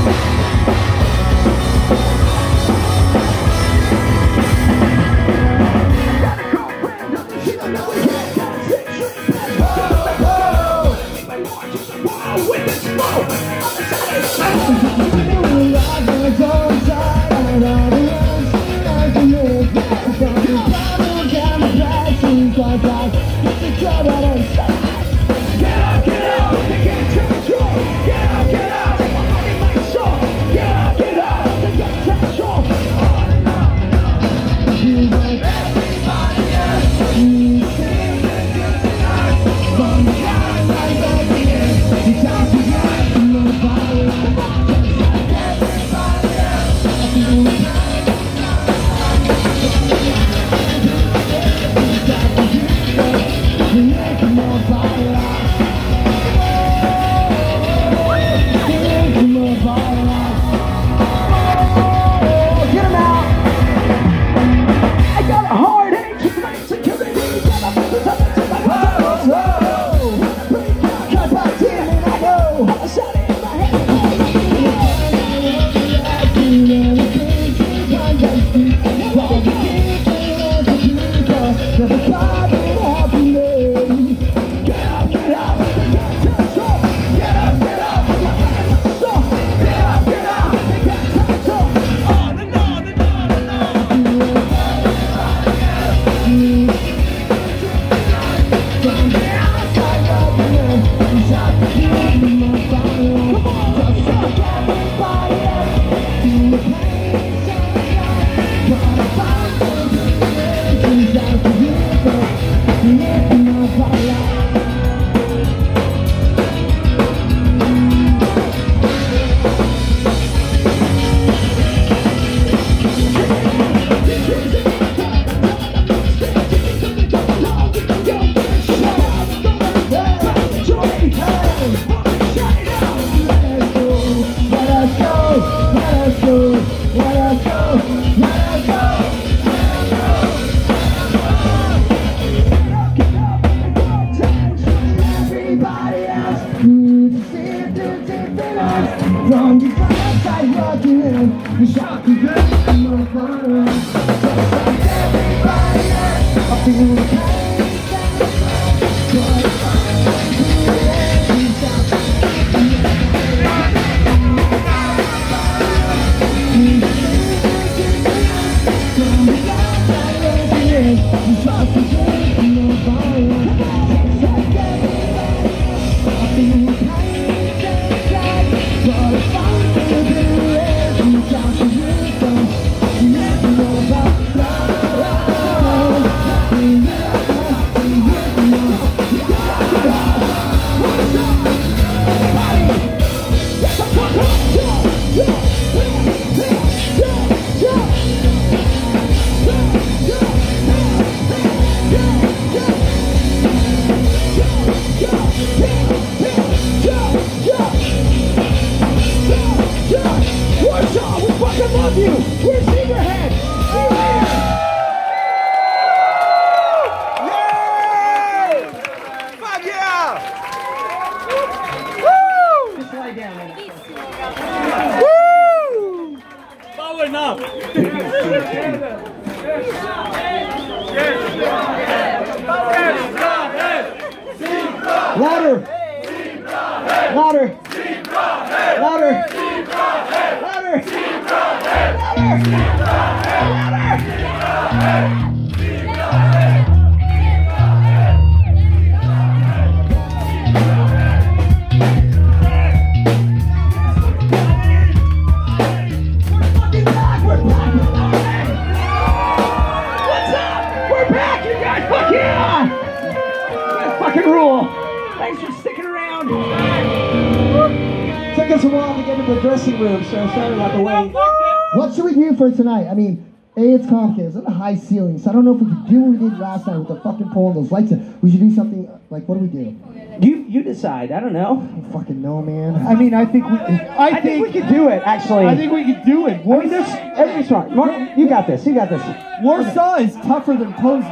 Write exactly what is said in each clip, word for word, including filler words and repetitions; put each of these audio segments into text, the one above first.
Tonight, I mean, A, it's complicated. It's on a high ceiling, so I don't know if we could do what we did last night with the fucking pole and those lights. We should do something like, what do we do? You you decide. I don't know. I don't fucking know, man. I mean, I think we. I, I think, think we could do it. Actually, I think we could do it. I mean, there's every smart. Mark, you got this. You got this. Warsaw is tougher than Poznan,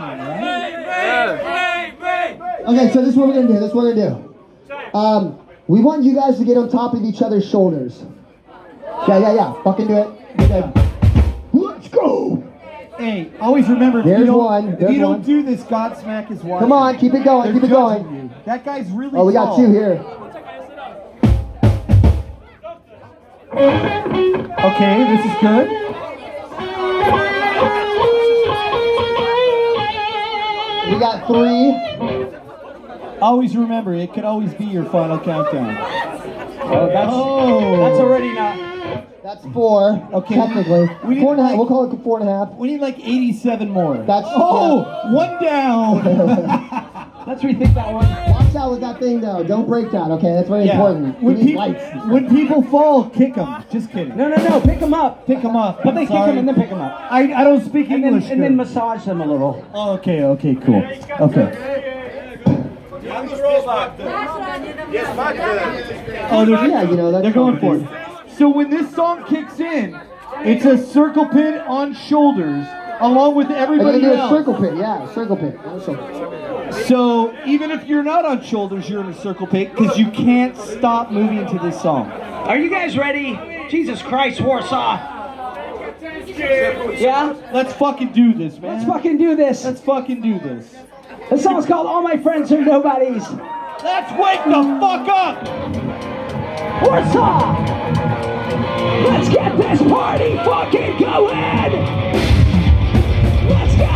right? Okay, so this is what we're gonna do. This is what we're gonna do. Um, we want you guys to get on top of each other's shoulders. Yeah, yeah, yeah. Fucking do it. Okay. Let's go. Hey, always remember, if There's you don't, one, if there's you don't one. do this, Godsmack is watching. Come on, keep it going, They're keep it judging going. you. That guy's really Oh, we got tall. two here. Okay, this is good. We got three. Always remember, it could always be your final countdown. Oh, that's, Oh. that's already not. That's four. Okay. Technically. We need Four and a half. like- We'll call it four and a half. We need like eighty-seven more. That's- oh, one down. Let's rethink that one. Watch out with that thing though. Don't break that, okay? That's very Yeah. important. We When, need peop- lights. when people fall, kick them. Just kidding. No, no, no. Pick them up. Pick them up. But they I'm kick sorry. them and then pick them up. I, I don't speak And then, English. and then good. massage them a little. Oh, okay, okay, cool. Okay. Oh, they're, Yeah, you know, that's they're going for fine. it. So when this song kicks in, it's a circle pit on shoulders, along with I'm gonna everybody do a else. circle pit, yeah, circle pit. On the shoulder. So even if you're not on shoulders, you're in a circle pit because you can't stop moving to this song. Are you guys ready? Jesus Christ, Warsaw. Yeah? Let's fucking do this, man. Let's fucking do this. Let's fucking do this. The song's called All My Friends Are Nobodies. Let's wake the fuck up! Warsaw! Let's get this party fucking going! Let's go!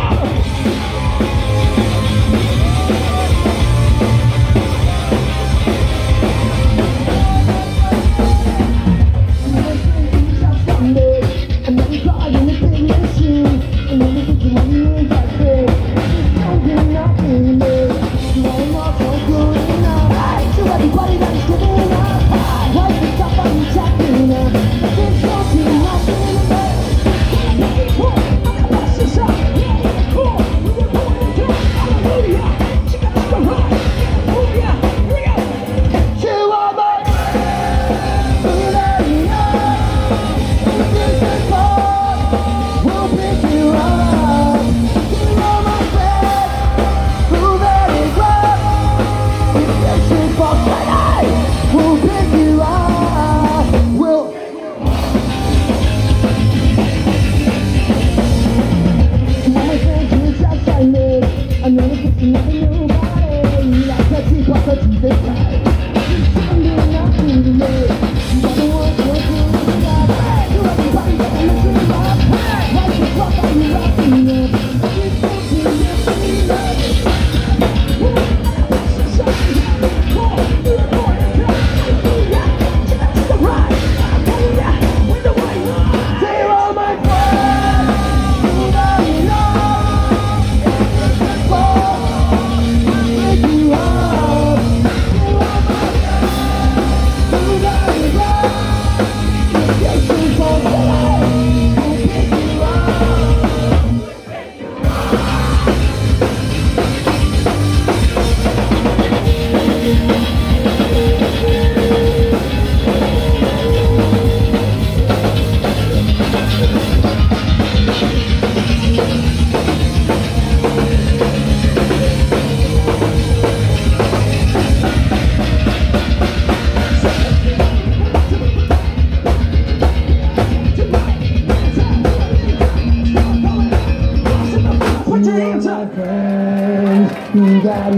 You got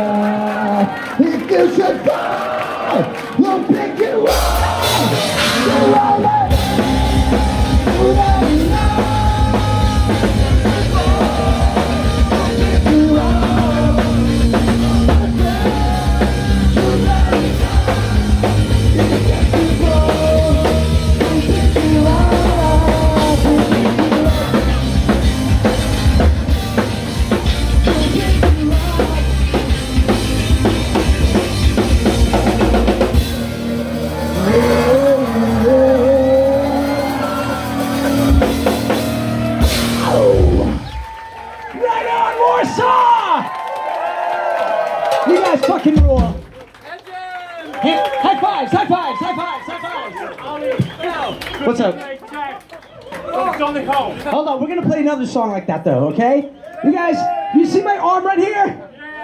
enough. If you should fall, we'll pick you up. You are my you got enough. You are my friend. You got enough. If you fall, we'll pick you up. We'll pick you up. Right on, Warsaw! You guys fucking rule. Hey, high fives, high fives, high fives, high fives. What's up? Hold on, we're gonna play another song like that though, okay? You guys, you see my arm right here?